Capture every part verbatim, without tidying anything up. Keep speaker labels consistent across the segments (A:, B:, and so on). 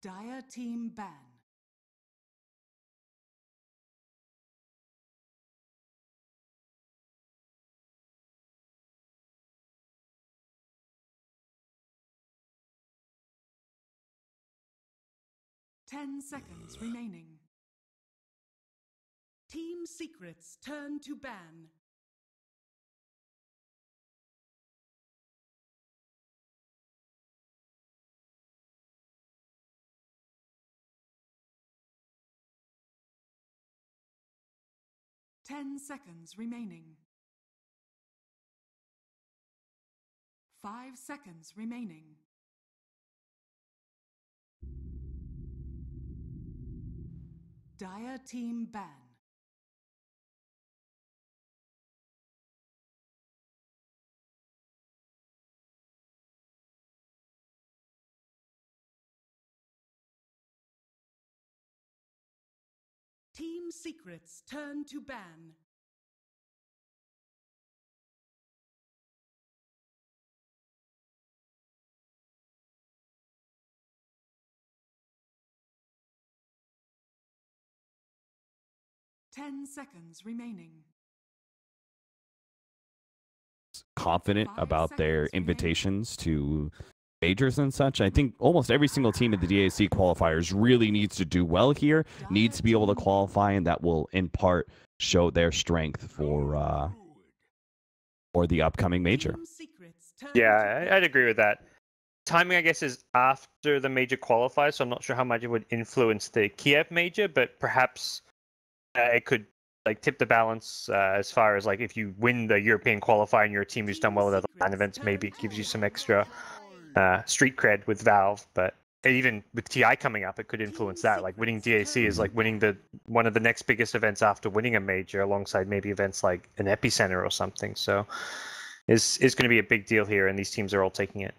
A: Dire team ban. Ten seconds remaining. Team secrets turn to ban. Ten seconds remaining. Five seconds remaining. Dire team ban. Team secrets turn to ban. Ten seconds remaining.
B: Confident about their invitations to majors and such. I think almost every single team in the D A C qualifiers really needs to do well here, needs to be able to qualify, and that will in part show their strength for uh, for the upcoming major.
C: Yeah, I'd agree with that. Timing, I guess, is after the major qualifiers, so I'm not sure how much it would influence the Kiev major, but perhaps uh, it could like tip the balance uh, as far as like if you win the European qualifier and your team who's done well with other LAN events, maybe it gives you some extra uh, street cred with Valve. But even with T I coming up, it could influence that. Like winning D A C is like winning the one of the next biggest events after winning a major, alongside maybe events like an Epicenter or something. So is is going to be a big deal here, and these teams are all taking it.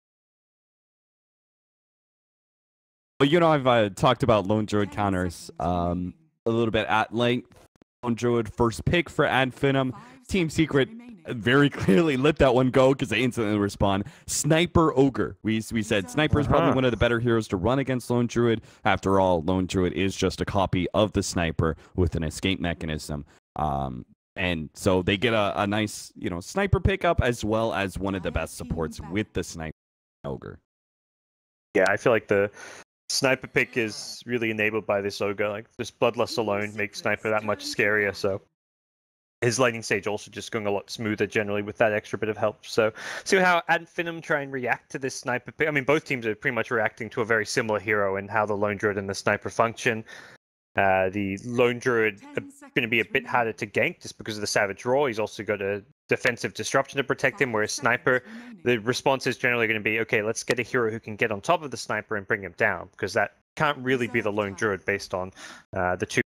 B: Well, you know, I've uh, talked about Lone Druid counters um, a little bit at length. Lone Druid first pick for Adfinem. Team Secret very clearly let that one go because they instantly respond. Sniper Ogre. We we said Sniper is probably
C: Uh-huh.
B: one of the better heroes to run against Lone Druid. After all, Lone Druid is just a copy of the Sniper with an escape mechanism. Um, and so they get a, a nice, you know, Sniper pickup as well as one of the best supports with the Sniper Ogre.
C: Yeah, I feel like the Sniper pick is really enabled by this Ogre. Like, this Bloodlust alone makes Sniper that much scarier, so his Lightning Stage also just going a lot smoother generally with that extra bit of help. So see how Adfinem try and react to this Sniper pick. I mean, both teams are pretty much reacting to a very similar hero and how the Lone Druid and the Sniper function. Uh, the Lone Druid are going to be a bit harder to gank just because of the Savage Roar. He's also got a defensive disruption to protect him, whereas Sniper, the response is generally going to be, okay, let's get a hero who can get on top of the Sniper and bring him down, because that can't really be the Lone Druid based on uh, the two.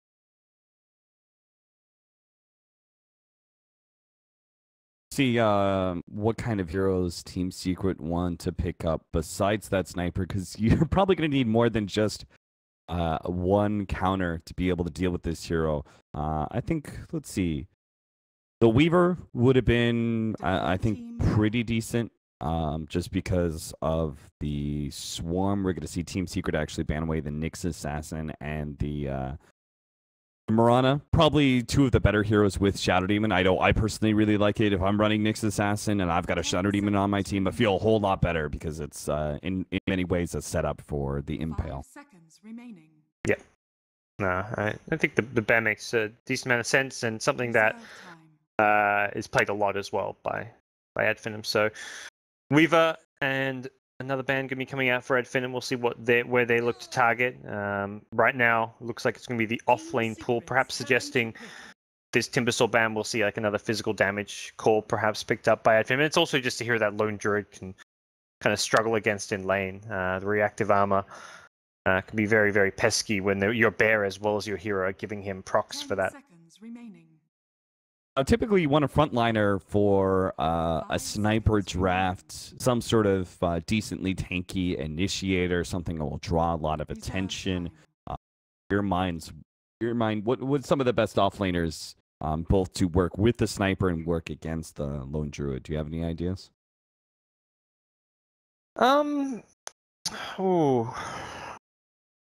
B: See uh, what kind of heroes Team Secret want to pick up besides that Sniper, because you're probably going to need more than just uh, one counter to be able to deal with this hero. Uh, I think, let's see, the Weaver would have been, I, I think, pretty decent. Um, just because of the Swarm, we're going to see Team Secret actually ban away the Nyx Assassin and the uh, Mirana. Probably two of the better heroes with Shadow Demon. I know I personally really like it. If I'm running Nyx Assassin and I've got a Shadow Demon on my team, I feel a whole lot better because it's uh, in, in many ways a setup for the Impale.
C: Yeah. No, I, I think the, the ban makes a decent amount of sense, and something that uh, is played a lot as well by, by Adfinem. So Weaver and another band going to be coming out for Adfinem. We'll see what they where they look to target. Um, right now, looks like it's going to be the off-lane pool, perhaps suggesting this Timbersaw band will see like another physical damage call perhaps picked up by Adfinem. And it's also just to hear that Lone Druid can kind of struggle against in lane. Uh, the reactive armor uh, can be very, very pesky when your bear as well as your hero are giving him procs for that.
B: Uh, typically, you want a frontliner for uh, a sniper draft, some sort of uh, decently tanky initiator, something that will draw a lot of attention. Uh, your mind's, your mind. What what some of the best offlaners, um, both to work with the sniper and work against the Lone Druid? Do you have any ideas?
C: Um, ooh,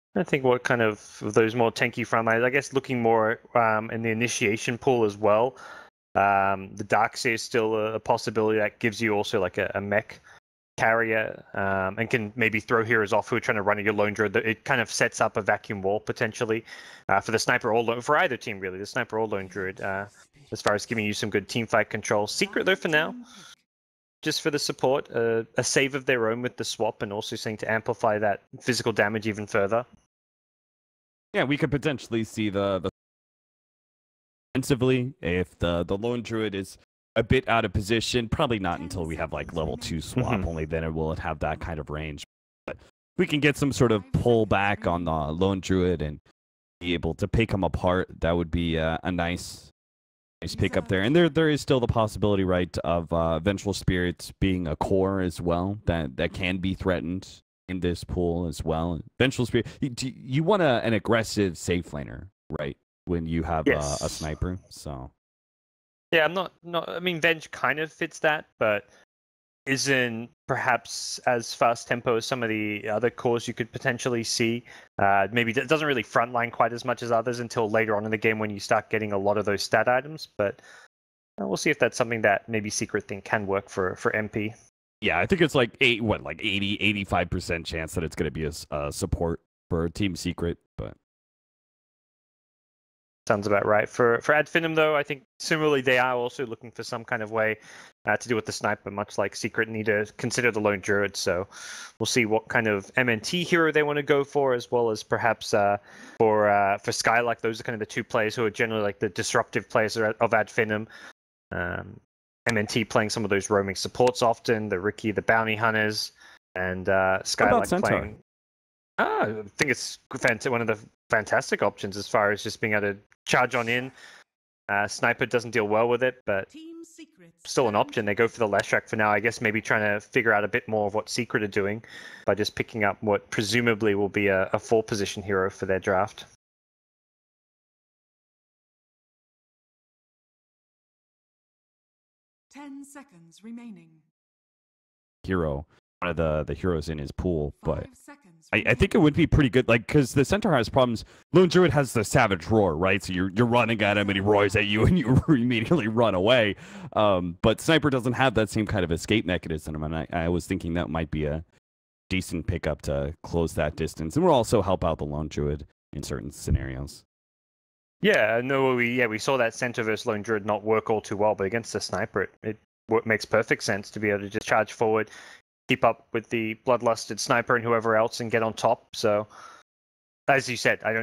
C: I think what kind of of those more tanky frontlines, I guess looking more um, in the initiation pool as well. Um, the Darkseer is still a, a possibility that gives you also like a, a mech carrier um, and can maybe throw heroes off who are trying to run at your lone druid. It kind of sets up a vacuum wall potentially uh, for the sniper or lone, for either team really, the sniper or lone druid, uh, as far as giving you some good team fight control. Secret though for now, just for the support, uh, a save of their own with the swap and also seeing to amplify that physical damage even further.
B: Yeah, we could potentially see the the defensively if the the lone druid is a bit out of position. Probably not until we have like level two swap.
C: Mhm.
B: Only then it will have that kind of range. But we can get some sort of pull back on the lone druid and be able to pick them apart. That would be uh, a nice nice pick up there. And there there is still the possibility, right, of uh, Vengeful Spirit being a core as well that that can be threatened in this pool as well. Vengeful Spirit, you, do- you want a, an aggressive safe laner, right? When you have
C: Yes.
B: uh, a sniper, so
C: Yeah, I'm not not. I mean, Venge kind of fits that, but isn't perhaps as fast tempo as some of the other cores you could potentially see. Uh, maybe it doesn't really frontline quite as much as others until later on in the game when you start getting a lot of those stat items. But uh, we'll see if that's something that maybe Secret thing can work for for M P.
B: yeah, I think it's like eight, what, like eighty, eighty-five percent chance that it's going to be a s- uh, support for Team Secret, but
C: Sounds about right. For for Ad Finum, though, I think similarly they are also looking for some kind of way uh, to do with the sniper, much like Secret need to consider the lone druid. So we'll see what kind of M N T hero they want to go for, as well as perhaps uh, for uh, for Skylark. Those are kind of the two players who are generally like the disruptive players of Ad Finum. Um, M N T playing some of those roaming supports often, the Ricky, the bounty hunters, and uh, Skylark
B: Centaur?
C: playing. Ah, I think it's fant- one of the fantastic options as far as just being able to charge on in. Uh, Sniper doesn't deal well with it, but
A: Team Secrets
C: still an
A: turn
C: option.
A: to
C: They go for the Leshrac for now. I guess maybe trying to figure out a bit more of what Secret are doing by just picking up what presumably will be a, a four position hero for their draft.
A: Ten seconds remaining.
B: hero, one of the, the heroes in his pool, but
A: Five seconds
B: I, I
A: remaining.
B: think it would be pretty good, like, because the Centaur has problems. Lone Druid has the Savage Roar, right? So you're you're running at him and he roars at you and you immediately run away. Um, but Sniper doesn't have that same kind of escape mechanism, and I, I was thinking that might be a decent pickup to close that distance, and will also help out the Lone Druid in certain scenarios.
C: Yeah, no, we yeah we saw that Center versus Lone Druid not work all too well, but against the Sniper, it, it wo- makes perfect sense to be able to just charge forward, keep up with the bloodlusted Sniper and whoever else, and get on top. So, as you said, I don't.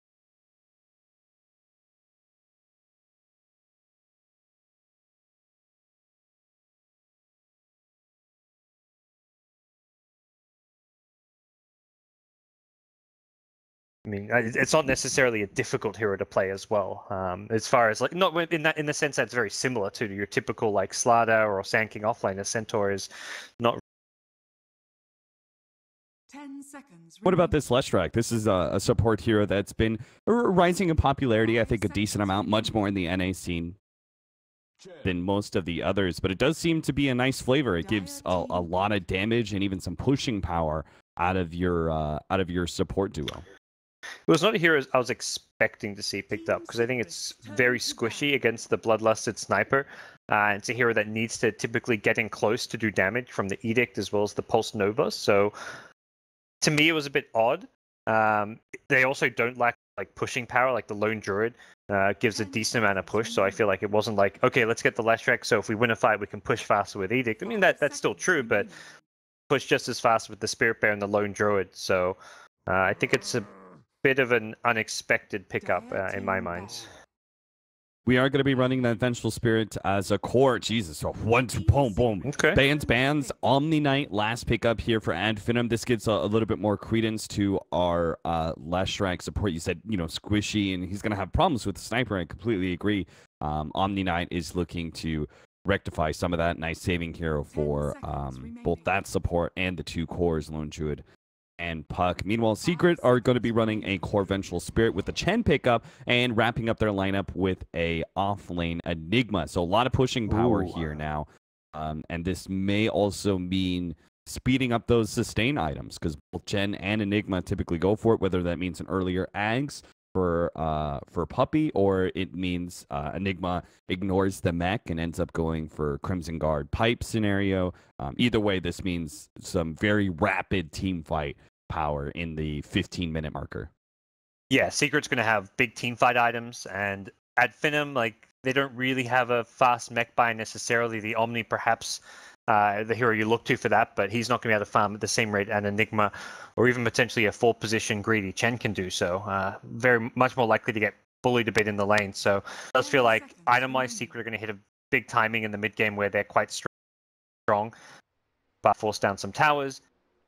C: I mean, I- it's not necessarily a difficult hero to play as well. Um, as far as like not in that in the sense that it's very similar to your typical like Slada or Sand King offlaner. Centaur is not.
A: Ten seconds.
B: What about
A: remaining.
B: this Leshrac? This is a, a support hero that's been r- rising in popularity, I think, a decent amount, much more in the N A scene than most of the others, but it does seem to be a nice flavor. It gives a, a lot of damage and even some pushing power out of your uh, out of your support duo.
C: It was not a hero I was expecting to see picked up because I think it's very squishy against the Bloodlusted Sniper. Uh, it's a hero that needs to typically get in close to do damage from the Edict as well as the Pulse Nova. So to me, it was a bit odd. Um, they also don't lack like pushing power, like the Lone Druid uh, gives a decent amount of push. So I feel like it wasn't like, okay, let's get the Leshrac, so if we win a fight, we can push faster with Edict. I mean, that that's still true, but push just as fast with the Spirit Bear and the Lone Druid. So uh, I think it's a bit of an unexpected pickup uh, in my mind.
B: We are going to be running that Vengeful Spirit as a core. Jesus, so one, two, boom, boom.
C: Okay.
B: Bands, bands, Omni Knight, last pickup here for Ad Finum. This gives a, a little bit more credence to our uh, Leshrac support. You said, you know, squishy, and he's going to have problems with the Sniper. I completely agree. Um, Omni Knight is looking to rectify some of that. Nice saving hero for um, both that support and the two cores, Lone Druid and Puck. Meanwhile, Secret are going to be running a core Vengeful Spirit with the Chen pickup and wrapping up their lineup with a off-lane Enigma. So a lot of pushing power
C: Ooh.
B: here now. Um, and this may also mean speeding up those sustain items, because both Jen and Enigma typically go for it, whether that means an earlier Ags for uh for Puppey, or it means uh, Enigma ignores the mech and ends up going for Crimson Guard pipe scenario. Um, either way, this means some very rapid team fight power in the fifteen minute marker.
C: Yeah, Secret's going to have big team fight items, and at Finum, like, they don't really have a fast mech buy necessarily. The Omni, perhaps, uh, the hero you look to for that, but he's not going to be able to farm at the same rate an Enigma, or even potentially a full position greedy Chen can do so. Uh, very much more likely to get bullied a bit in the lane. So it does feel like item-wise, Secret are going to hit a big timing in the mid game where they're quite strong, but force down some towers.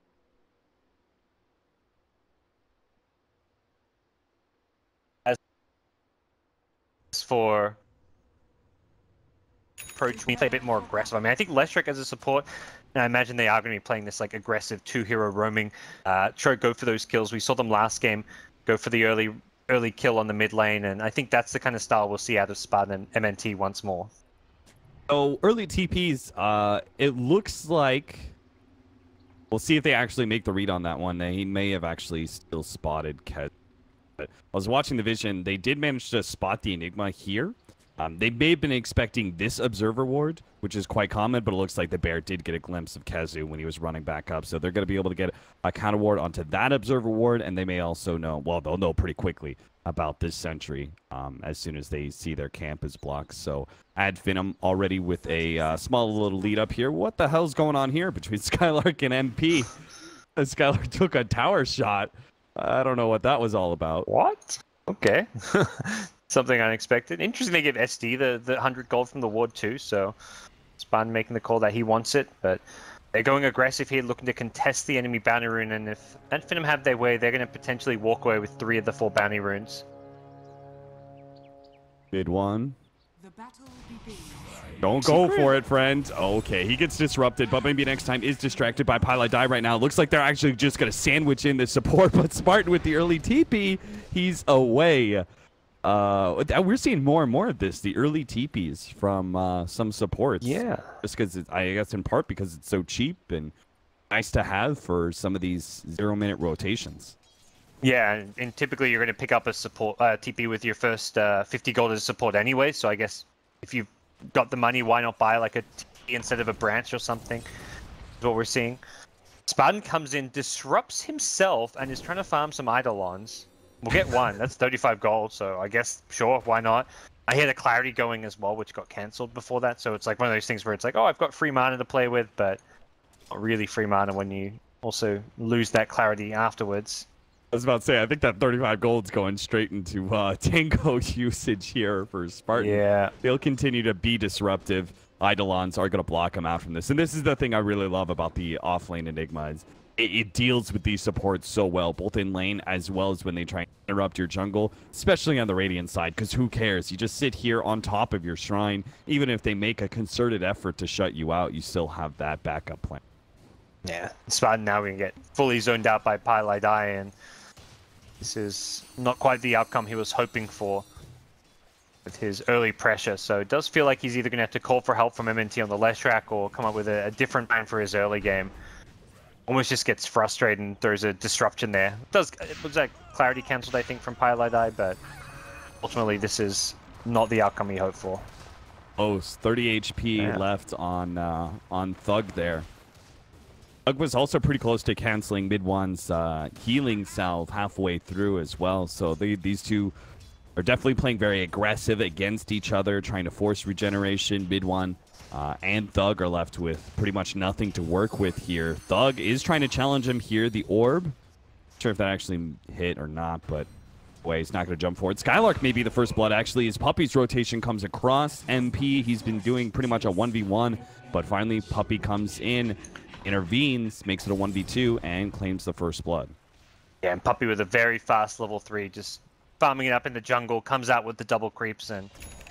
C: For approach, we play a bit more aggressive. I mean, I think Leshrac as a support, and I imagine they are going to be playing this like aggressive two-hero roaming. Uh, try to go for those kills. We saw them last game go for the early early kill on the mid lane, and I think that's the kind of style we'll see out of Spartan and M N T once more.
B: So early T Ps, uh, it looks like we'll see if they actually make the read on that one. They may have actually still spotted Kez. I was watching the vision. They did manage to spot the Enigma here. Um, they may have been expecting this Observer Ward, which is quite common, but it looks like the Bear did get a glimpse of Kezu when he was running back up. So they're going to be able to get a counter ward onto that Observer Ward, and they may also know, well, they'll know pretty quickly about this Sentry um, as soon as they see their camp is blocked. So Ad Finum already with a uh, small little lead up here. What the hell's going on here between Skylark and M P? Skylark took a tower shot. I don't know what that was all about.
C: What? Okay. Something unexpected. Interesting they give S D the, the one hundred gold from the ward too, so Spartan making the call that he wants it, but they're going aggressive here, looking to contest the enemy bounty rune, and if Ad Finum have their way, they're going to potentially walk away with three of the four bounty runes.
B: Mid one.
A: The battle begins.
B: Don't go for it, friend. Okay, he gets disrupted, but maybe next time is distracted by Pile I Die right now. Looks like they're actually just going to sandwich in the support, but Spartan with the early T P, he's away. Uh, we're seeing more and more of this, the early T Ps from uh, some supports.
C: Yeah.
B: Just because, I guess in part because it's so cheap and nice to have for some of these zero-minute rotations.
C: Yeah, and, and typically you're going to pick up a support uh, T P with your first uh, fifty gold as support anyway, so I guess if you've got the money, why not buy like a T P instead of a branch or something? Is what we're seeing. Spartan comes in, disrupts himself, and is trying to farm some Eidolons. We'll get one. That's thirty-five gold, so I guess, sure, why not? I hear the Clarity going as well, which got cancelled before that, so it's like one of those things where it's like, oh, I've got free mana to play with, but not really free mana when you also lose that Clarity afterwards.
B: I was about to say, I think that thirty-five gold's going straight into uh, Tango usage here for Spartan.
C: Yeah.
B: They'll continue to be disruptive. Eidolons are going to block them out from this. And this is the thing I really love about the offlane Enigma is it, it deals with these supports so well, both in lane as well as when they try and interrupt your jungle, especially on the Radiant side, because who cares? You just sit here on top of your shrine. Even if they make a concerted effort to shut you out, you still have that backup plan.
C: Yeah. Spartan now we can get fully zoned out by Pile I Die, and this is not quite the outcome he was hoping for with his early pressure. So it does feel like he's either going to have to call for help from M N T on the Leshrac or come up with a, a different plan for his early game. Almost just gets frustrated and throws a disruption there. It does it was that Clarity cancelled, I think, from Pile I Die, but ultimately this is not the outcome he hoped for.
B: Oh, thirty H P
C: Yeah.
B: left on uh, on Thug there. Thug was also pretty close to canceling mid one's uh, healing salve halfway through as well. So they, these two are definitely playing very aggressive against each other, trying to force regeneration. Mid one uh, and Thug are left with pretty much nothing to work with here. Thug is trying to challenge him here. The orb, not sure if that actually hit or not, but way he's not going to jump forward. Skylark may be the first blood actually. His Puppey's rotation comes across M P. He's been doing pretty much a one v one, but finally Puppey comes in, intervenes, makes it a one v two, and claims the first blood.
C: Yeah, and Puppey with a very fast level three, just farming it up in the jungle, comes out with the double creeps and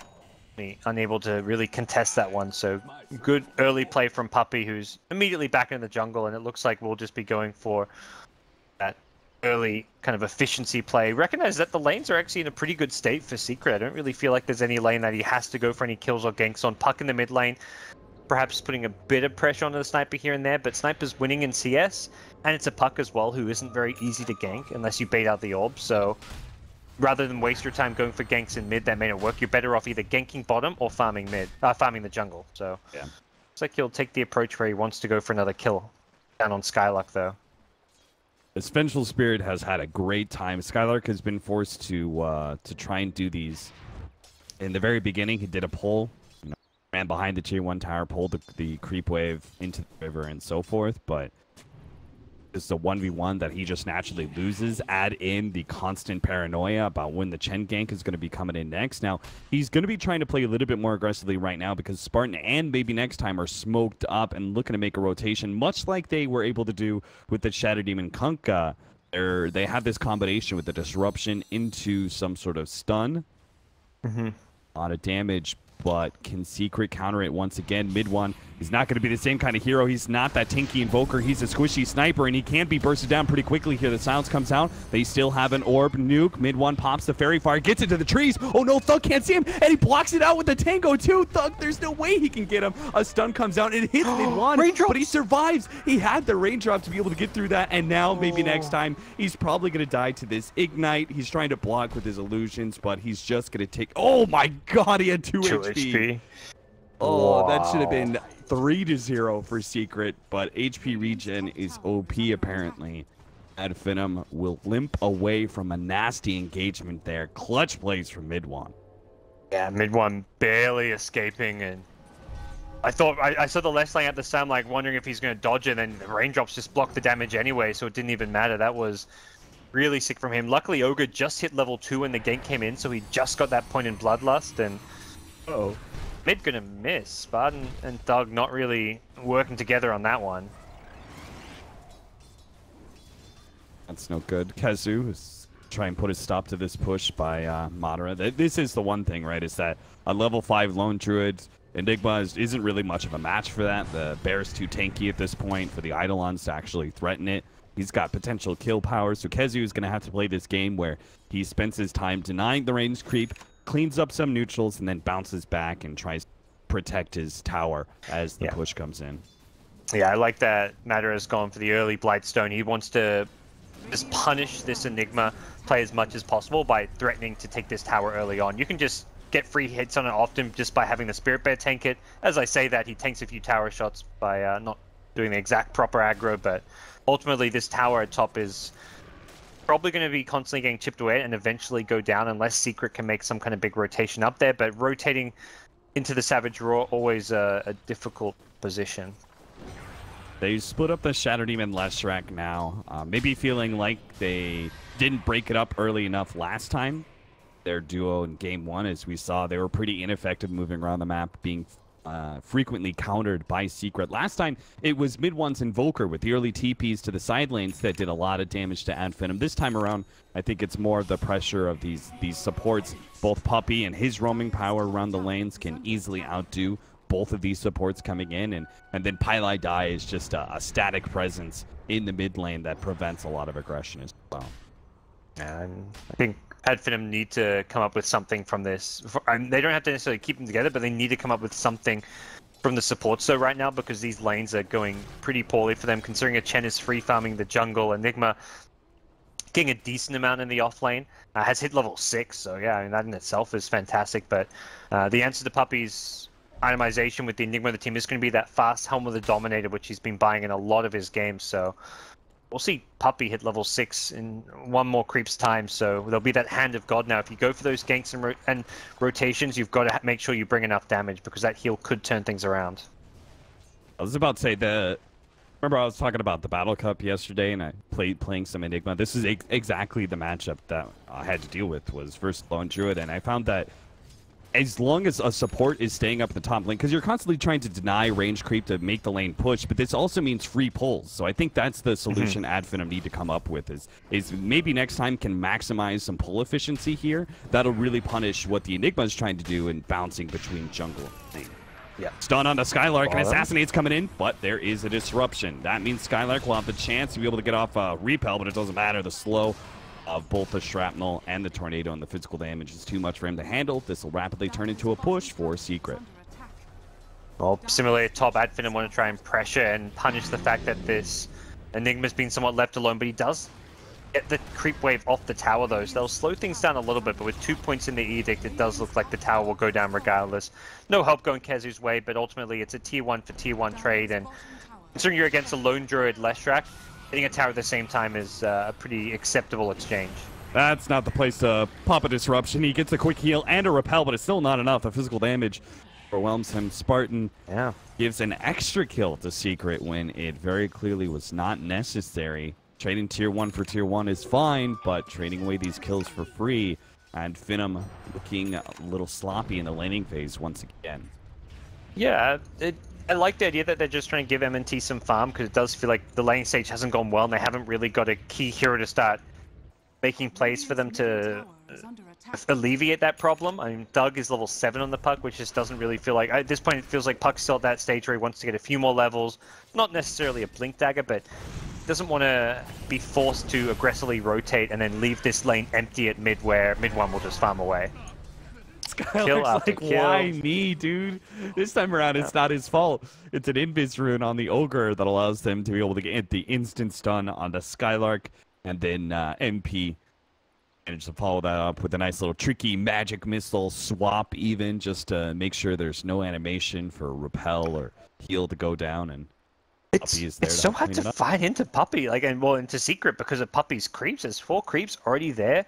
C: unable to really contest that one. So good early play from Puppey, who's immediately back in the jungle, and it looks like we'll just be going for that early kind of efficiency play. Recognize that the lanes are actually in a pretty good state for Secret. I don't really feel like there's any lane that he has to go for any kills or ganks on. Puck in the mid lane, perhaps putting a bit of pressure onto the Sniper here and there, but Sniper's winning in C S, and it's a Puck as well, who isn't very easy to gank unless you bait out the orb, so rather than waste your time going for ganks in mid that may not work, you're better off either ganking bottom or farming mid, uh, farming the jungle. So
B: yeah,
C: it's like he'll take the approach where he wants to go for another kill down on Skylark though.
B: This Vengeful Spirit has had a great time. Skylark has been forced to uh, to try and do these. In the very beginning, he did a pull, you know, ran behind the tier one tower, pulled the, the creep wave into the river and so forth, but it's a one v one that he just naturally loses. Add in the constant paranoia about when the Chen gank is going to be coming in next. Now, he's going to be trying to play a little bit more aggressively right now because Spartan and maybe next time are smoked up and looking to make a rotation, much like they were able to do with the Shadow Demon Kunkka. They're, they have this combination with the disruption into some sort of stun.
C: Mm-hmm.
B: A lot of damage, but can Secret counter it once again? Mid one, he's not going to be the same kind of hero. He's not that tanky invoker. He's a squishy sniper, and he can be bursted down pretty quickly here. The silence comes out. They still have an orb nuke. Mid one pops the fairy fire, gets into the trees. Oh no, Thug can't see him, and he blocks it out with the tango too. Thug, there's no way he can get him. A stun comes out and it hits mid one, but he survives. He had the raindrop to be able to get through that, and now maybe next time he's probably going to die to this ignite. He's trying to block with his illusions, but he's just going to take. Oh my God, he had two,
C: two
B: H P.
C: H P.
B: Oh,
C: Wow.
B: that should have been three to zero for Secret, but H P regen is O P apparently. Adfinum will limp away from a nasty engagement there. Clutch plays from mid one.
C: Yeah, mid one barely escaping, and I thought I, I saw the left lane at the time, like wondering if he's going to dodge it, and then the raindrops just blocked the damage anyway, so it didn't even matter. That was really sick from him. Luckily, Ogre just hit level two when the gank came in, so he just got that point in Bloodlust, and
B: Oh.
C: mid gonna miss. Spartan and Thug not really working together on that one.
B: That's no good. Kazu is trying and put a stop to this push by uh, Madara. Th- This is the one thing, right, is that a level five lone druid, Enigma is, isn't really much of a match for that. The bear's too tanky at this point for the Eidolons to actually threaten it. He's got potential kill power, so Kezu is going to have to play this game where he spends his time denying the range creep, cleans up some neutrals, and then bounces back and tries to protect his tower as the
C: Yeah.
B: push comes in.
C: Yeah, I like that Matter has gone for the early Blightstone. He wants to just punish this Enigma, play as much as possible by threatening to take this tower early on. You can just get free hits on it often just by having the Spirit Bear tank it. As I say that, he tanks a few tower shots by uh, not doing the exact proper aggro, but ultimately this tower at top is probably going to be constantly getting chipped away and eventually go down unless Secret can make some kind of big rotation up there, but rotating into the Savage Roar always a, a difficult position.
B: They split up the Shadow Demon Leshrac now, uh, maybe feeling like they didn't break it up early enough last time. Their duo in game one, as we saw, they were pretty ineffective moving around the map, being uh, frequently countered by Secret. Last time, it was mid one's Invoker with the early T Ps to the side lanes that did a lot of damage to Adfinum. This time around, I think it's more of the pressure of these these supports. Both Puppey and his roaming power around the lanes can easily outdo both of these supports coming in, and and then Pylai Dai is just a, a static presence in the mid lane that prevents a lot of aggression as well.
C: And I think Adfinum need to come up with something from this. And they don't have to necessarily keep them together, but they need to come up with something from the support so right now, because these lanes are going pretty poorly for them, considering a Chen is free farming the jungle. Enigma getting a decent amount in the off lane, uh, has hit level six, so yeah, I mean, that in itself is fantastic. But uh, the answer to Puppey's itemization with the Enigma of the team is going to be that fast Helm of the Dominator, which he's been buying in a lot of his games. So we'll see Puppey hit level six in one more creep's time, so there'll be that Hand of God now. If you go for those ganks and, ro and rotations, you've got to make sure you bring enough damage, because that heal could turn things around.
B: I was about to say, the remember I was talking about the Battle Cup yesterday, and I played playing some Enigma. This is ex exactly the matchup that I had to deal with, was versus Lone Druid, and I found that as long as a support is staying up the top lane, because you're constantly trying to deny range creep to make the lane push, but this also means free pulls. So I think that's the solution Adfinum need to come up with, is is maybe next time can maximize some pull efficiency here. That'll really punish what the Enigma is trying to do in bouncing between jungle and lane.
C: Yeah.
B: Stun on the Skylark, and
C: Bottom.
B: Assassinate's coming in, but there is a disruption. That means Skylark will have the chance to be able to get off uh, repel, but it doesn't matter. The slow of both the shrapnel and the tornado and the physical damage is too much for him to handle. This will rapidly turn into a push for Secret.
C: Well, similarly, top Adfin want to try and pressure and punish the fact that this Enigma's been somewhat left alone, but he does get the creep wave off the tower though, so they'll slow things down a little bit, but with two points in the Edict, it does look like the tower will go down regardless. No help going Kezu's way, but ultimately it's a tier one for tier one trade, and considering you're against a lone druid Leshrac, hitting a tower at the same time is uh, a pretty acceptable exchange.
B: That's not the place to pop a disruption. He gets a quick heal and a repel, but it's still not enough. The physical damage overwhelms him. Spartan
C: yeah.
B: gives an extra kill to Secret when it very clearly was not necessary. Trading tier one for tier one is fine, but trading away these kills for free, and Finum looking a little sloppy in the laning phase once again.
C: Yeah, it, I like the idea that they're just trying to give M N T some farm, because it does feel like the laning stage hasn't gone well, and they haven't really got a key hero to start making plays for them to alleviate that problem. I mean, Doug is level seven on the Puck, which just doesn't really feel like... At this point, it feels like Puck's still at that stage where he wants to get a few more levels. Not necessarily a Blink Dagger, but doesn't want to be forced to aggressively rotate and then leave this lane empty at mid, where mid one will just farm away.
B: Skylar's like, kill. Why me, dude? This time around, it's yeah. not his fault. It's an Invis rune on the Ogre that allows them to be able to get the instant stun on the Skylark, and then uh, M P managed to follow that up with a nice little tricky magic missile swap, even just to make sure there's no animation for repel or heal to go down. And
C: It's, it's so hard to fight into Puppey, like, and well, into Secret because of Puppey's creeps. There's four creeps already there.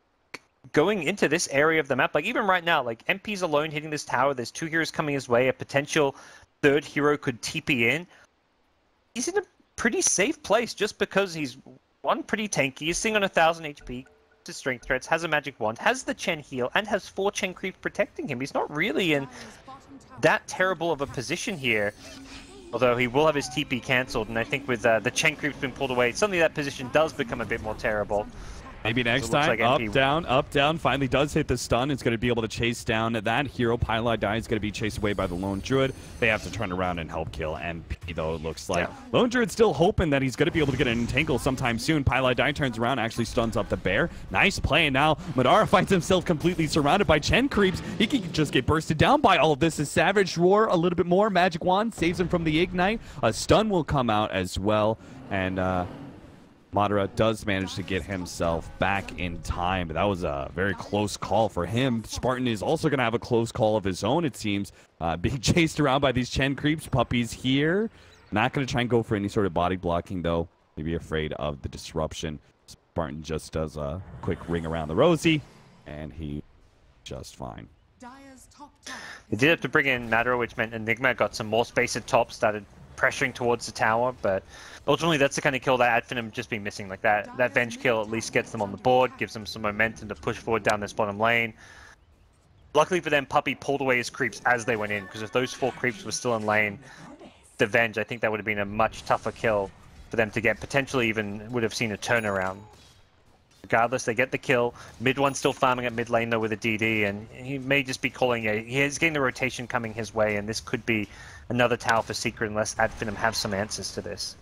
C: Going into this area of the map, like even right now, like M P's alone hitting this tower. There's two heroes coming his way. A potential third hero could T P in. He's in a pretty safe place just because he's one pretty tanky. He's sitting on a thousand H P to strength threats, has a magic wand, has the Chen heal, and has four Chen creeps protecting him. He's not really in that terrible of a position here. Although he will have his T P cancelled, and I think with uh, the Chen creeps been pulled away, suddenly that position does become a bit more terrible.
B: Maybe next so time, like up, down, up, down, finally does hit the stun. It's going to be able to chase down that hero. Pylon Die is going to be chased away by the Lone Druid. They have to turn around and help kill M P, though, it looks like. Yeah. Lone Druid's still hoping that he's going to be able to get an entangle sometime soon. Pylon Die turns around, actually stuns up the bear. Nice play, and now Madara finds himself completely surrounded by Chen creeps. He can just get bursted down by all of this. A Savage Roar, a little bit more. Magic Wand saves him from the Ignite. A stun will come out as well, and uh... Madara does manage to get himself back in time, but that was a very close call for him. Spartan is also going to have a close call of his own, it seems. Uh, being chased around by these Chen creeps. Puppey's here. Not going to try and go for any sort of body blocking, though. Maybe afraid of the disruption. Spartan just does a quick ring around the Rosie, and he just fine.
C: He did have to bring in Madara, which meant Enigma got some more space at top, started pressuring towards the tower, but ultimately that's the kind of kill that Adfinum just been missing. Like that that Venge kill at least gets them on the board, gives them some momentum to push forward down this bottom lane. Luckily for them, Puppey pulled away his creeps as they went in, because if those four creeps were still in lane, the Venge, I think that would have been a much tougher kill for them to get. Potentially even would have seen a turnaround. Regardless, they get the kill. Mid one's still farming at mid lane though with a D D, and he may just be calling a... He's getting the rotation coming his way, and this could be another tower for Secret unless Adfinum have some answers to this.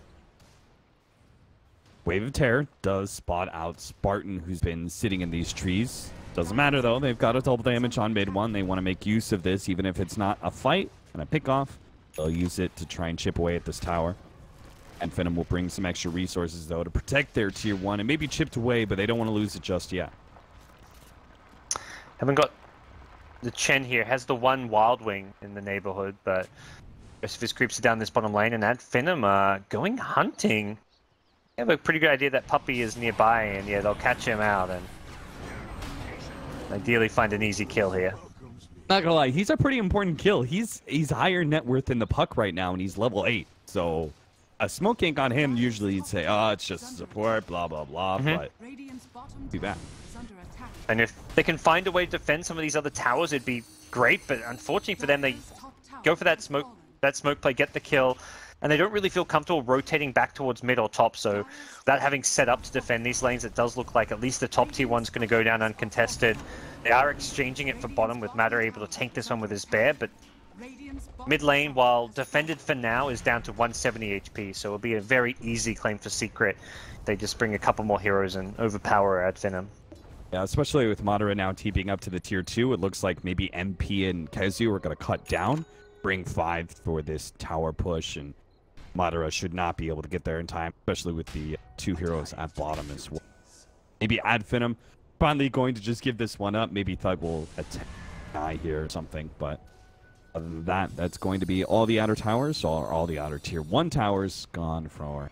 B: Wave of Terror does spot out Spartan, who's been sitting in these trees. Doesn't matter though, they've got a double damage on mid one. They want to make use of this, even if it's not a fight and a pick off. They'll use it to try and chip away at this tower. And Venom will bring some extra resources though to protect their tier one and maybe chipped away, but they don't want to lose it just yet.
C: Haven't got the Chen here, has the one Wild Wing in the neighborhood, but the rest of his creeps are down this bottom lane, and Adfinum uh, going hunting. They have a pretty good idea that Puppey is nearby, and yeah, they'll catch him out and ideally find an easy kill here.
B: Not gonna lie, he's a pretty important kill. He's he's higher net worth than the Puck right now, and he's level eight. So a smoke ink on him, usually you'd say, oh, it's just support, blah, blah, blah, mm-hmm. but be back.
C: And if they can find a way to defend some of these other towers, it'd be great, but unfortunately for them, they go for that smoke, that smoke play, get the kill, and they don't really feel comfortable rotating back towards mid or top, so without having set up to defend these lanes, it does look like at least the top tier one's going to go down uncontested. They are exchanging it for bottom, with Madara able to tank this one with his bear, but mid lane, while defended for now, is down to one seventy H P, so it'll be a very easy claim for Secret. They just bring a couple more heroes and overpower Adfinum.
B: Yeah, especially with Madara now TPing up to the tier two, it looks like maybe M P and Kezu are going to cut down bring five for this tower push, and Madara should not be able to get there in time, especially with the two heroes at bottom as well. Maybe Ad Finum finally going to just give this one up. Maybe Thug will attack Guy here or something, but other than that, that's going to be all the outer towers, or all the outer tier one towers gone for.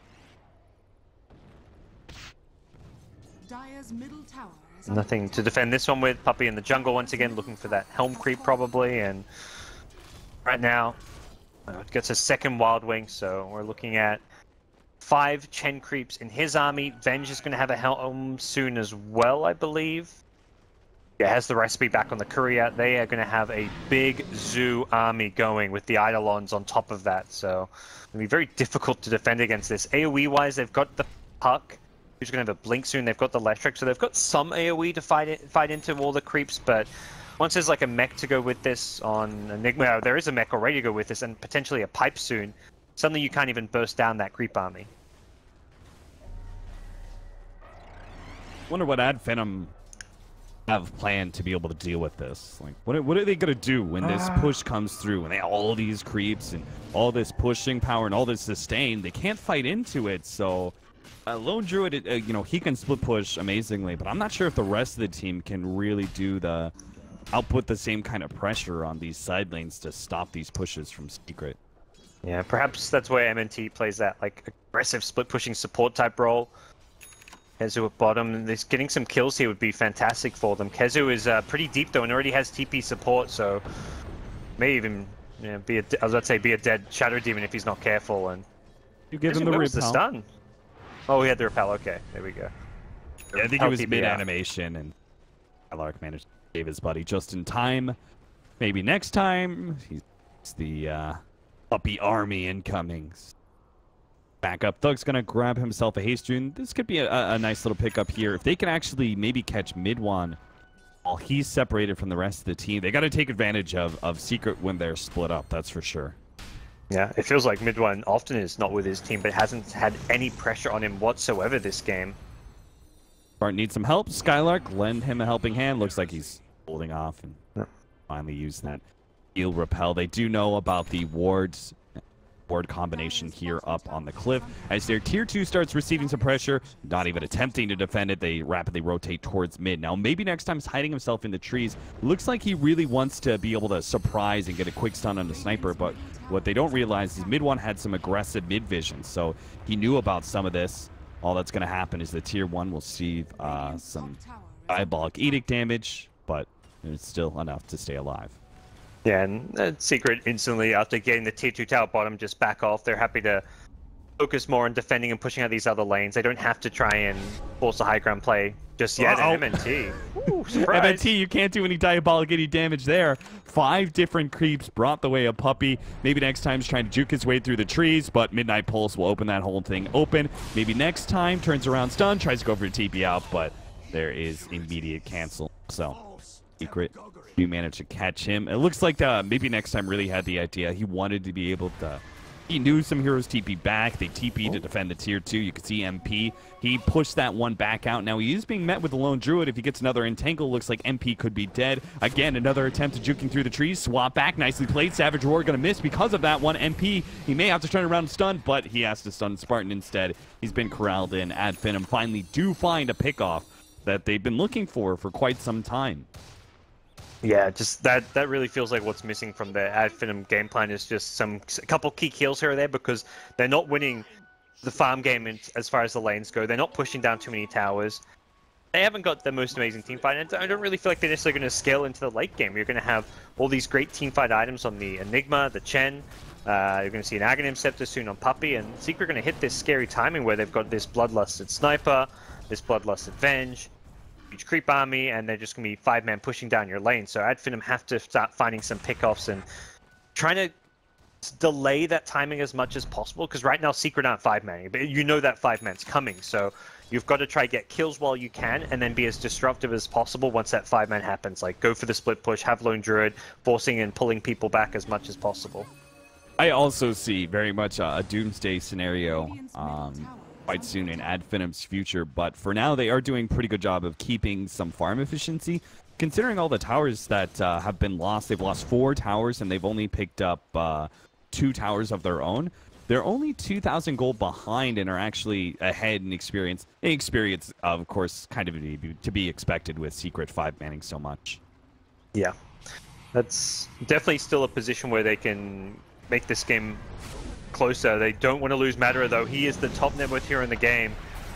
A: Dire's middle tower is
C: Nothing to defend this one with. Puppey in the jungle once again, looking for that helm creep probably, and right now uh, it gets a second Wild Wing, so we're looking at five Chen creeps in his army. Venge is going to have a helm soon as well, I believe. Yeah, has the recipe back on the courier. They are going to have a big Zoo army going with the Eidolons on top of that, so it's going to be very difficult to defend against this. AoE-wise, they've got the Puck, who's going to have a blink soon. They've got the Leshrac, so they've got some AoE to fight it, fight into all the creeps, but once there's like a mech to go with this on Enigma, there is a mech already to go with this, and potentially a pipe soon, suddenly you can't even burst down that creep army.
B: Wonder what Ad Finum have planned to be able to deal with this. Like, what are, what are they gonna do when this push comes through, and they have all these creeps and all this pushing power and all this sustain? They can't fight into it, so uh, Lone Druid, uh, you know, he can split push amazingly, but I'm not sure if the rest of the team can really do the output the same kind of pressure on these side lanes to stop these pushes from Secret.
C: Yeah, perhaps that's where M N T plays that like aggressive split pushing support type role. Kezu at bottom, this getting some kills here would be fantastic for them. Kezu is uh, pretty deep though and already has T P support, so may even you know, be a, I was about to say be a dead Shadow Demon if he's not careful. And
B: you give
C: Kezu,
B: him the
C: where was
B: repel.
C: the stun? Oh, he had the repel. Okay, there we go.
B: Yeah, I think
C: L
B: it was
C: T B,
B: mid
C: yeah.
B: animation, and Alark managed to save his buddy just in time. Maybe next time he's the uh, puppy army incoming. Back up. Thug's going to grab himself a haste rune. This could be a, a nice little pickup here. If they can actually maybe catch Midwan while he's separated from the rest of the team, they got to take advantage of, of Secret when they're split up, that's for sure.
C: Yeah, it feels like Midwan often is not with his team, but hasn't had any pressure on him whatsoever this game.
B: Bart needs some help. Skylark, lend him a helping hand. Looks like he's holding off and
C: Yep.
B: finally use that heal repel. They do know about the wards ward combination here up on the cliff. As their tier two starts receiving some pressure, not even attempting to defend it, they rapidly rotate towards mid. Now, maybe next time he's hiding himself in the trees. Looks like he really wants to be able to surprise and get a quick stun on the sniper, but what they don't realize is Mid one had some aggressive mid vision, so he knew about some of this. All that's going to happen is the tier one will receive uh, some diabolic edict damage, but it's still enough to stay alive.
C: Yeah, and uh, Secret instantly, after getting the tier two tower bottom, just back off. They're happy to focus more on defending and pushing out these other lanes. They don't have to try and force a high ground play just yet.
B: Uh-oh.
C: And M N T. Ooh, surprise.
B: M N T, you can't do any diabolic any damage there. Five different creeps brought the way of Puppey. Maybe next time he's trying to juke his way through the trees, but Midnight Pulse will open that whole thing open. Maybe next time, turns around stun, tries to go for a T P out, but there is immediate cancel. So, Secret, you managed to catch him. It looks like uh, maybe next time really had the idea. He wanted to be able to... He knew some heroes T P back. They T P to defend the tier two. You could see M P. He pushed that one back out. Now he is being met with the Lone Druid. If he gets another entangle, looks like M P could be dead. Again, another attempt at juking through the trees. Swap back. Nicely played. Savage Roar going to miss because of that one. M P, he may have to turn around and stun, but he has to stun Spartan instead. He's been corralled in. Ad Finum finally do find a pickoff that they've been looking for for quite some time.
C: Yeah, just that that really feels like what's missing from the Ad Finum game plan is just some a couple key kills here or there, because they're not winning the farm game in, as far as the lanes go. They're not pushing down too many towers. They haven't got the most amazing team fight, and I don't really feel like they're necessarily going to scale into the late game. You're going to have all these great team fight items on the Enigma, the Chen. Uh, you're going to see an Aghanim Scepter soon on Puppey, and Secret going to hit this scary timing where they've got this Bloodlusted Sniper, this Bloodlusted Venge, huge creep army, and they're just going to be five-man pushing down your lane. So Ad Finum have to start finding some pickoffs and trying to delay that timing as much as possible, because right now Secret aren't five-manning, but you know that five-man's coming, so you've got to try to get kills while you can, and then be as disruptive as possible once that five-man happens. Like, go for the split push, have Lone Druid, forcing and pulling people back as much as possible.
B: I also see very much a, a doomsday scenario um, quite soon in Ad Finum's future, but for now they are doing a pretty good job of keeping some farm efficiency. considering all the towers that uh, have been lost, they've lost four towers and they've only picked up uh, two towers of their own. They're only two thousand gold behind and are actually ahead in experience. In experience, of course, kind of to be, to be expected with Secret five manning so much.
C: Yeah, that's definitely still a position where they can make this game closer. They don't want to lose Madara, though. He is the top net worth hero in the game.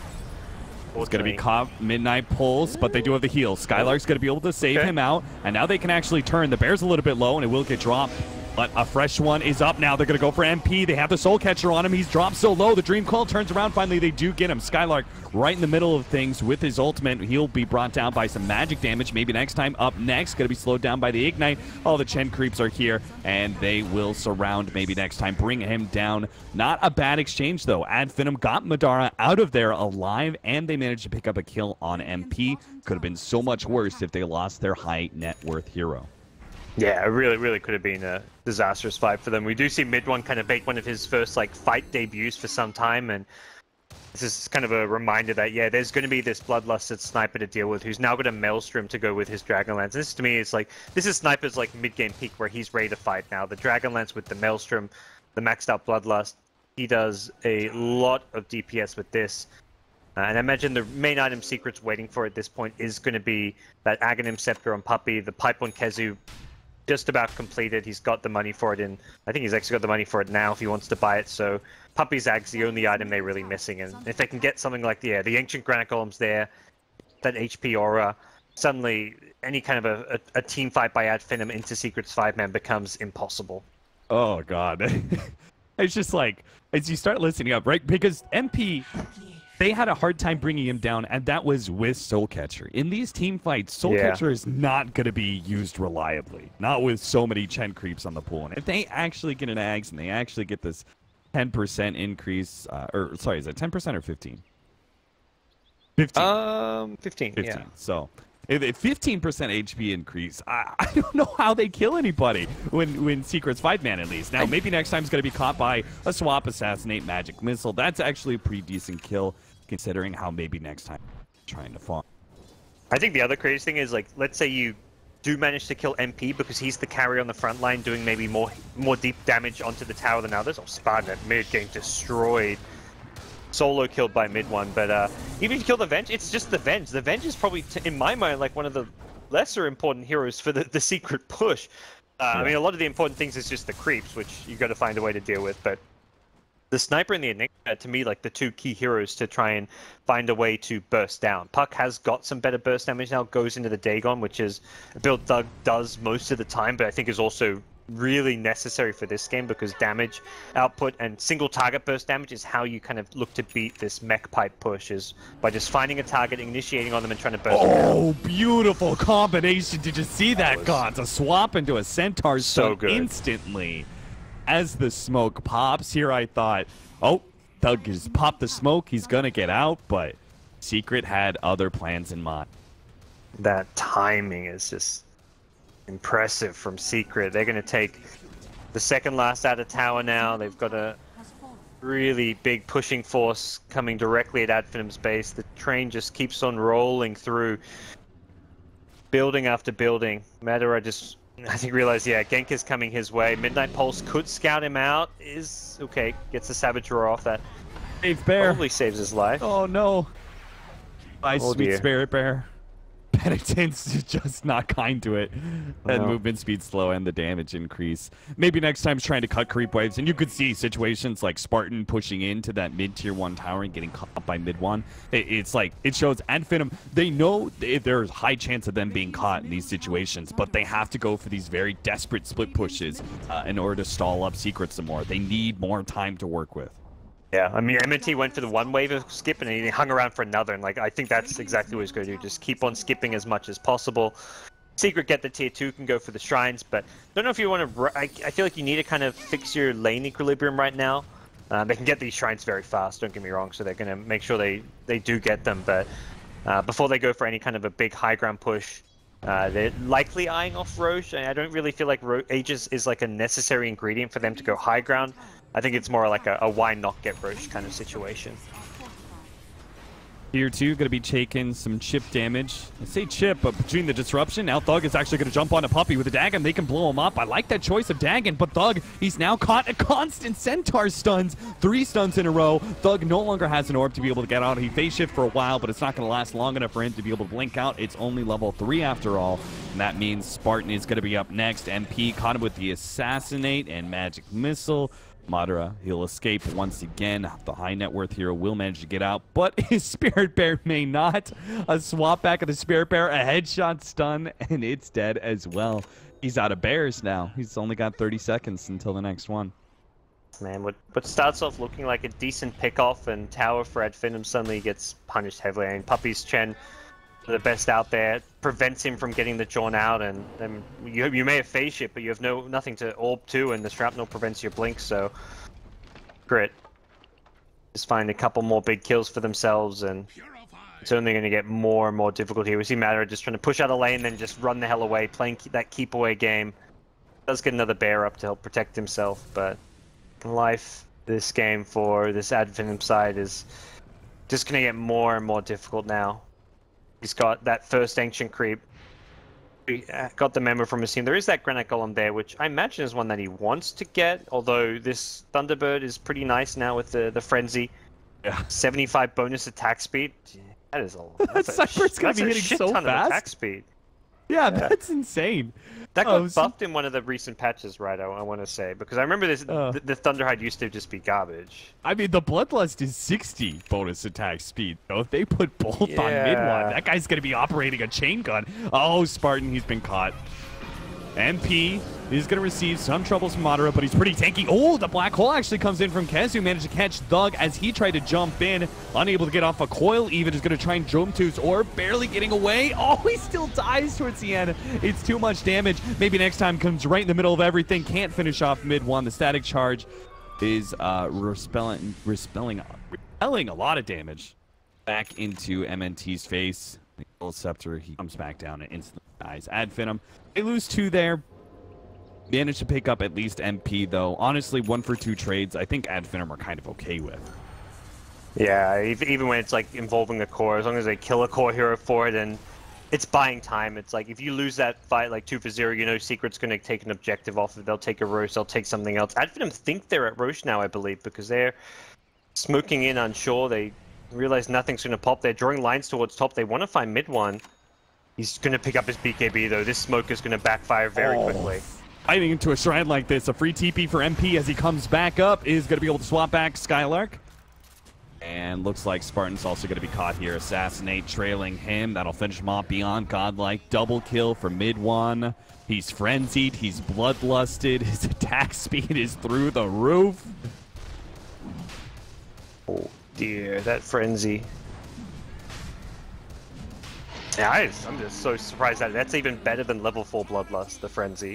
B: It's going to be caught. Midnight pulls, but they do have the heal. Skylark's going to be able to save
C: okay.
B: him out, and now they can actually turn. The bear's a little bit low, and it will get dropped. But a fresh one is up now. They're going to go for M P. They have the Soul Catcher on him. He's dropped so low. The Dream Coil turns around. Finally, they do get him. Skylark right in the middle of things with his ultimate. He'll be brought down by some magic damage. Maybe next time. Up next, going to be slowed down by the Ignite. All the Chen creeps are here, and they will surround maybe next time. Bring him down. Not a bad exchange, though. Ad Venom got Madara out of there alive, and they managed to pick up a kill on M P. Could have been so much worse if they lost their high net worth hero.
C: Yeah, it really, really could have been a disastrous fight for them. We do see Mid One kind of make one of his first like fight debuts for some time, and this is kind of a reminder that yeah, there's going to be this bloodlusted sniper to deal with, who's now got a Maelstrom to go with his Dragonlance. This to me is like this is Sniper's like mid-game peak where he's ready to fight now. The Dragonlance with the Maelstrom, the maxed out Bloodlust. He does a lot of D P S with this. Uh, and I imagine the main item secrets waiting for at this point is going to be that Aghanim Scepter on Puppey, the Pipe on Kezu. Just about completed. He's got the money for it in. I think he's actually got the money for it now if he wants to buy it. So Puppey's Ag's the only item they're really missing. And if they can get something like the, yeah, the Ancient Granite Golems there, that H P aura, suddenly any kind of a, a, a team fight by Ad Venom into Secret's five man becomes impossible.
B: Oh, God. It's just like, as you start listening up, right? Because M P, they had a hard time bringing him down, and that was with Soul Catcher. In these team fights, Soul
C: yeah.
B: Catcher is not going to be used reliably. Not with so many Chen creeps on the pool. And if they actually get an Ags and they actually get this ten percent increase, uh, or sorry, is it ten percent or fifteen? fifteen.
C: Um, fifteen,
B: fifteen.
C: Yeah.
B: So, if fifteen percent H P increase, I, I don't know how they kill anybody when, when Secret's five man at least. Now, maybe next time's going to be caught by a Swap Assassinate Magic Missile. That's actually a pretty decent kill, considering how maybe next time trying to fall.
C: I think the other crazy thing is, like, let's say you do manage to kill M P because he's the carry on the front line, doing maybe more more deep damage onto the tower than others. Oh, Spartan at mid getting destroyed. Solo killed by Mid One, but uh, even if you kill the Venge, it's just the Venge. The Venge is probably, t in my mind, like one of the lesser important heroes for the, the secret push. Uh, yeah. I mean, a lot of the important things is just the creeps, which you got to find a way to deal with, but the Sniper and the Enigma, to me, like the two key heroes to try and find a way to burst down. Puck has got some better burst damage now, goes into the Dagon, which is a build Doug does most of the time, but I think is also really necessary for this game because damage output and single target burst damage is how you kind of look to beat this mech pipe push, is by just finding a target, initiating on them, and trying to burst them down.
B: Oh, beautiful combination. Did you see that, that Gons? A swap into a Centaur
C: so good
B: instantly. As the smoke pops here, I thought, oh, Thug just popped the smoke. He's going to get out, but Secret had other plans in mind.
C: That timing is just impressive from Secret. They're going to take the second last out of tower now. They've got a really big pushing force coming directly at Ad Venom's base. The train just keeps on rolling through building after building. Madara just, I think, realized, yeah, Genk is coming his way. Midnight Pulse could scout him out. Is okay, gets the Saboteur off. That
B: Save Bear.
C: probably saves his life.
B: Oh no. My
C: Oh,
B: sweet
C: dear.
B: Spirit Bear. Penitence is just not kind to it. That
C: No.
B: movement speed slow and the damage increase. Maybe next time trying to cut creep waves, and you could see situations like Spartan pushing into that mid tier one tower and getting caught by mid one. It, it's like it shows Ad Venom, they know th- there's high chance of them being caught in these situations, but they have to go for these very desperate split pushes uh, in order to stall up Secret some more. They need more time to work with.
C: Yeah, I mean, M N T went for the one wave of skip and he hung around for another, and like I think that's exactly what he's going to do. Just keep on skipping as much as possible. Secret get the tier two, can go for the shrines, but don't know if you want to. I, I feel like you need to kind of fix your lane equilibrium right now. Uh, they can get these shrines very fast. Don't get me wrong, so they're going to make sure they they do get them. But uh, before they go for any kind of a big high ground push, uh, they're likely eyeing off Roche. And I don't really feel like Ro Aegis is like a necessary ingredient for them to go high ground. I think it's more like a, a why not get Roche kind of situation.
B: Tier two going to be taking some chip damage. I say chip, but between the disruption, now Thug is actually going to jump on a Puppey with a Dagon. They can blow him up. I like that choice of Dagon, but Thug, he's now caught a constant Centaur stuns. Three stuns in a row. Thug no longer has an orb to be able to get out. He phase shift for a while, but it's not going to last long enough for him to be able to blink out. It's only level three after all, and that means Spartan is going to be up next. M P caught him with the Assassinate and Magic Missile. Madara, he'll escape once again. The high net worth hero will manage to get out, but his Spirit Bear may not. A swap back of the Spirit Bear, a headshot stun, and it's dead as well. He's out of bears now. He's only got thirty seconds until the next one.
C: Man, what, what starts off looking like a decent pick-off and tower for Adfinum suddenly gets punished heavily. I mean, Puppey's Chen, the best out there, prevents him from getting the Jawn out, and then you you may have phase shift, but you have no nothing to orb to, and the shrapnel prevents your blink. So, Grit just find a couple more big kills for themselves, and it's only going to get more and more difficult here. We see Madara just trying to push out a lane, then just run the hell away, playing that keep away game. Does get another bear up to help protect himself, but life this game for this Adfinum side is just going to get more and more difficult now. He's got that first Ancient Creep. He got the memo from his team. There is that Granite Golem there, which I imagine is one that he wants to get, although this Thunderbird is pretty nice now with the, the Frenzy.
B: Yeah.
C: seventy-five bonus attack speed. That is a lot. That's
B: Cypher's
C: a,
B: going to be
C: a
B: hitting
C: shit
B: so
C: ton
B: fast.
C: Of attack speed.
B: Yeah,
C: Yeah.
B: that's insane.
C: That got
B: Oh, so-
C: buffed in one of the recent patches, right? I, I want to say, because I remember this.
B: Uh.
C: the, the Thunderhide used to just be garbage.
B: I mean, the Bloodlust is sixty bonus attack speed. So if they put Bolt on mid one,
C: Yeah.
B: that guy's going to be operating a chain gun. Oh, Spartan, he's been caught. M P is going to receive some troubles from Madara, but he's pretty tanky. Oh, the black hole actually comes in from Kez, who managed to catch Thug as he tried to jump in. Unable to get off a coil, even is going to try and jump to his orb, barely getting away. Oh, he still dies towards the end. It's too much damage. Maybe next time comes right in the middle of everything. Can't finish off mid one. The static charge is uh, repelling, repelling, repelling a lot of damage back into M N T's face. The Gold Scepter, he comes back down and instantly dies. Adfinum, they lose two there. Managed to pick up at least M P, though. Honestly, one for two trades, I think Adfinum are kind of okay with.
C: Yeah, ev- even when it's like involving a core, as long as they kill a core hero for it, and it's buying time. It's like if you lose that fight like two for zero, you know Secret's going to take an objective off it. They'll take a Roche, they'll take something else. Adfinum think they're at Roche now, I believe, because they're smoking in unsure. They realize nothing's going to pop. They're drawing lines towards top. They want to find mid one. He's going to pick up his B K B, though. This smoke is going to backfire very
B: Oh.
C: quickly.
B: Fighting into a shrine like this, a free T P for M P as he comes back up is going to be able to swap back Skylark. And looks like Spartan's also going to be caught here. Assassinate trailing him. That'll finish him off beyond Godlike. Double kill for mid one. He's frenzied. He's bloodlusted. His attack speed is through the roof.
C: Oh dear, that frenzy. Yeah, I, I'm just so surprised that that's even better than level four Bloodlust, the frenzy.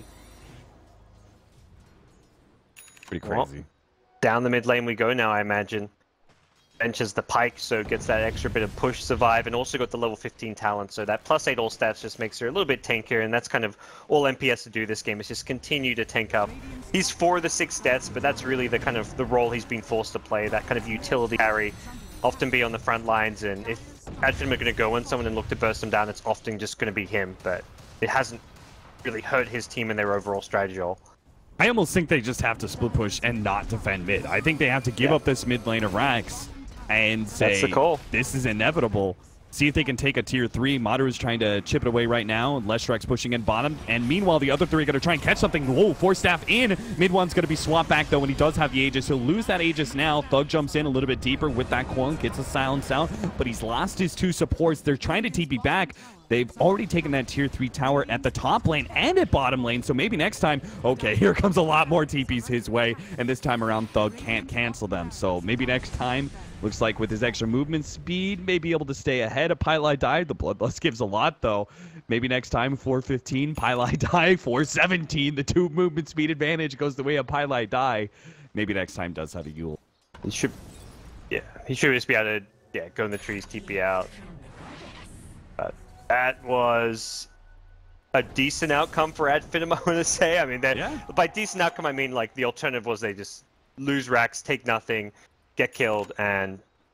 B: Pretty
C: Well,
B: crazy.
C: Down the mid lane we go now, I imagine. Benches the Pike, so gets that extra bit of push, survive, and also got the level fifteen talent, so that plus eight all stats just makes her a little bit tankier, and that's kind of all M P has to do this game, is just continue to tank up. He's four of the six deaths, but that's really the kind of the role he's been forced to play, that kind of utility carry, often be on the front lines, and if Adfinum are going to go in someone and look to burst them down, it's often just going to be him, but it hasn't really hurt his team and their overall strategy all.
B: I almost think they just have to split push and not defend mid. I think they have to give
C: Yeah.
B: up this mid lane of Rax and say,
C: That's the call.
B: this is inevitable. See if they can take a tier three. Madara's trying to chip it away right now. Leshrax pushing in bottom. And meanwhile, the other three are going to try and catch something. Whoa, Force Staff in. Mid one's going to be swapped back, though, when he does have the Aegis. He'll lose that Aegis now. Thug jumps in a little bit deeper with that coin. Gets a silence out. But he's lost his two supports. They're trying to T P back. They've already taken that tier three tower at the top lane and at bottom lane. So maybe next time, okay, here comes a lot more T Ps his way. And this time around, Thug can't cancel them. So maybe next time, looks like with his extra movement speed, may be able to stay ahead of Pylai Die. The Bloodlust gives a lot, though. Maybe next time, four fifteen, Pylai Die, four seventeen. The two movement speed advantage goes the way of Pylai Die. Maybe next time does have a Yule.
C: He should, yeah, he should just be able to, yeah, go in the trees, T P out. But that was a decent outcome for Adfinum, I want to say. I mean, that
B: Yeah.
C: by decent outcome, I mean like the alternative was they just lose Rax, take nothing, get killed, and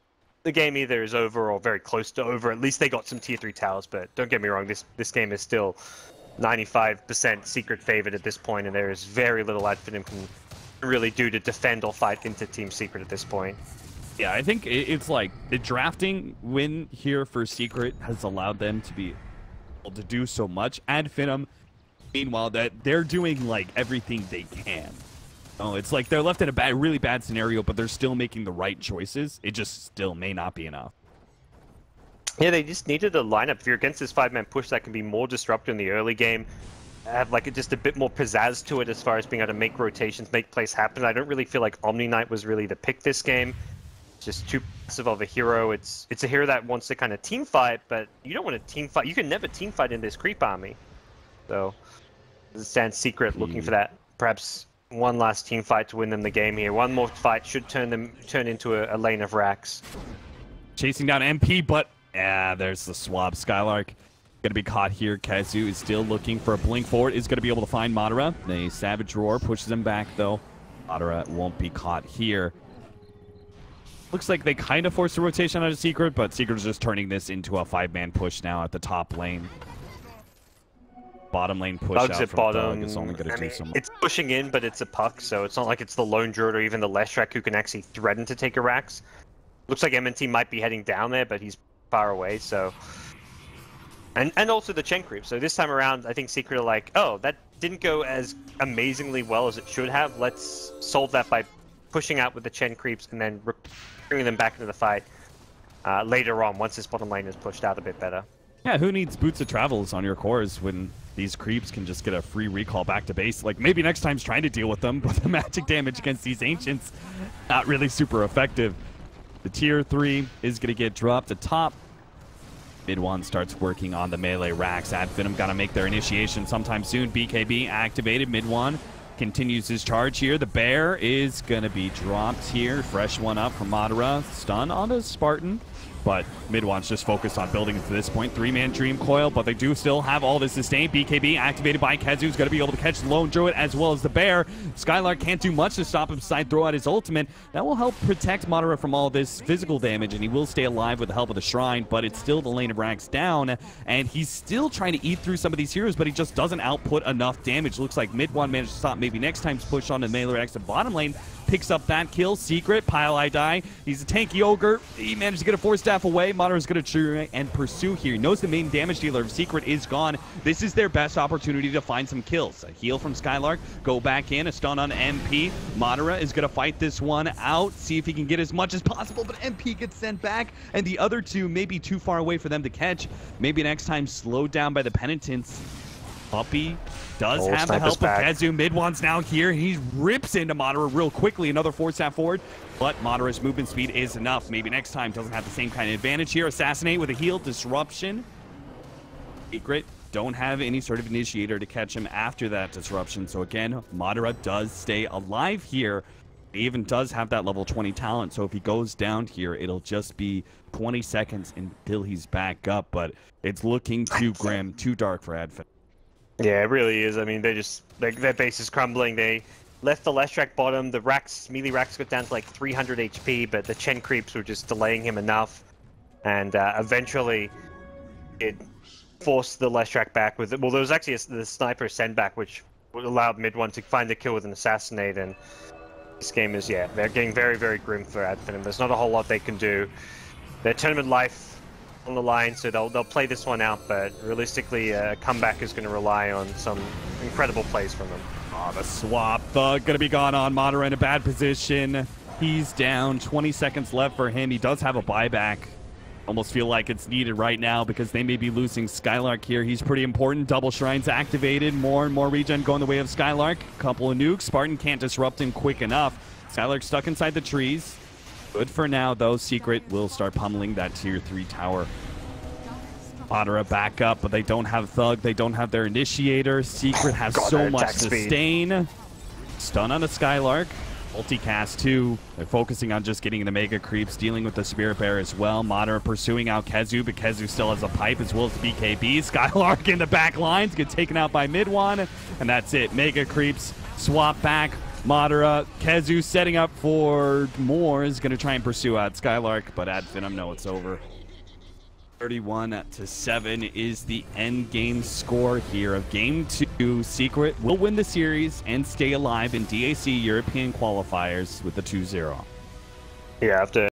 C: the game either is over or very close to over. At least they got some tier three towers, but don't get me wrong, this this game is still ninety-five percent Secret favored at this point, and there is very little Adfinem can really do to defend or fight into Team Secret at this point.
B: Yeah, I think it's like the drafting win here for Secret has allowed them to be able to do so much. Adfinem, meanwhile, that they're doing like everything they can. Oh, it's like they're left in a bad, really bad scenario, but they're still making the right choices. It just still may not be enough.
C: Yeah, they just needed a lineup. If you're against this five-man push, that can be more disruptive in the early game. Have like a, just a bit more pizzazz to it as far as being able to make rotations, make plays happen. I don't really feel like Omni Knight was really the pick this game. It's just too passive of a hero. It's it's a hero that wants to kind of team fight, but you don't want to team fight. You can never team fight in this creep army. So, as it stands, Secret looking
B: Mm.
C: for that perhaps one last team fight to win them the game here. One more fight should turn them turn into a, a lane of racks.
B: Chasing down M P, but yeah, there's the swap. Skylark gonna be caught here. Kazu is still looking for a blink forward. Is gonna be able to find Madara. The Savage Roar pushes him back though. Madara won't be caught here. Looks like they kind of forced a rotation out of Secret, but Secret is just turning this into a five-man push now at the top lane. Bottom lane push
C: Bugs
B: out
C: at
B: from
C: bottom.
B: Thug is only gonna
C: I
B: do
C: mean,
B: some.
C: it's pushing in, but it's a puck, so it's not like it's the lone druid or even the Leshrac who can actually threaten to take a Rax. Looks like M N T might be heading down there, but he's far away, so... And and also the Chen creep. So this time around, I think Secret are like, oh, that didn't go as amazingly well as it should have. Let's solve that by pushing out with the Chen creeps and then bringing them back into the fight uh, later on, once this bottom lane is pushed out a bit better.
B: Yeah, who needs Boots of Travels on your cores when these creeps can just get a free recall back to base? Like, maybe next time's trying to deal with them, but the magic damage against these Ancients, not really super effective. The tier three is going to get dropped atop. Mid one starts working on the melee racks. Adfinem got to make their initiation sometime soon. B K B activated. Mid one continues his charge here. The bear is going to be dropped here. Fresh one up from Madara. Stun on the Spartan. But Mid one's just focused on building to this point. Three-man Dream Coil, but they do still have all this sustain. B K B activated by Kazu is going to be able to catch the Lone Druid as well as the Bear. Skylark can't do much to stop him besides throw out his ultimate. That will help protect Madara from all this physical damage, and he will stay alive with the help of the Shrine, but it's still the lane of Rax down, and he's still trying to eat through some of these heroes, but he just doesn't output enough damage. Looks like Mid one managed to stop maybe next time's push on the melee Rax. The bottom lane picks up that kill. Secret, Pile I Die. He's a tanky ogre. He managed to get a four staff away. Madara's going to try and pursue here. He knows the main damage dealer of Secret is gone. This is their best opportunity to find some kills. A heal from Skylark. Go back in. A stun on M P. Madara is going to fight this one out. See if he can get as much as possible, but M P gets sent back, and the other two may be too far away for them to catch. Maybe next time slowed down by the Penitents. Puppey does
C: Oh,
B: have the
C: Sniper's
B: help
C: back.
B: of Kazu. Mid one's now here. He rips into Madara real quickly. Another four staff forward, but Madara's movement speed is enough. Maybe next time doesn't have the same kind of advantage here. Assassinate with a heal. Disruption. Secret don't have any sort of initiator to catch him after that disruption. So again, Madara does stay alive here. He even does have that level twenty talent. So if he goes down here, it'll just be twenty seconds until he's back up. But it's looking too grim, too dark for Adfin.
C: Yeah, it really is. I mean, they just they, their base is crumbling. They left the Leshrac bottom. The Rax, melee Rax got down to like three hundred H P, but the Chen creeps were just delaying him enough. And uh, eventually, it forced the Leshrac back with it. Well, there was actually a, the sniper send back, which allowed Mid one to find the kill with an assassinate. And this game is, yeah, they're getting very, very grim for Adfinem. There's not a whole lot they can do. Their tournament life on the line, so they'll they'll play this one out, but realistically, a comeback is going to rely on some incredible plays from them.
B: Oh, the swap. Thug gonna be gone on. Madara in a bad position. He's down. twenty seconds left for him. He does have a buyback. Almost feel like it's needed right now because they may be losing Skylark here. He's pretty important. Double Shrines activated. More and more regen going the way of Skylark. Couple of nukes. Spartan can't disrupt him quick enough. Skylark stuck inside the trees. Good for now, though. Secret will start pummeling that tier three tower. Madara back up, but they don't have Thug. They don't have their initiator. Secret has
C: God,
B: so
C: their
B: much
C: attack speed.
B: sustain. Stun on the Skylark. Multicast too. They're focusing on just getting the Mega Creeps, dealing with the Spirit Bear as well. Madara pursuing out Kazu, but Kazu still has a pipe as well as the B K B. Skylark in the back lines, get taken out by Mid one, and that's it. Mega Creeps swap back. Madara, Kezu setting up for more, is going to try and pursue Ad Skylark, but Ad Venom, no, it's over. thirty-one to seven is the end game score here of game two. Secret will win the series and stay alive in D A C European qualifiers with the two zero.
C: Yeah, after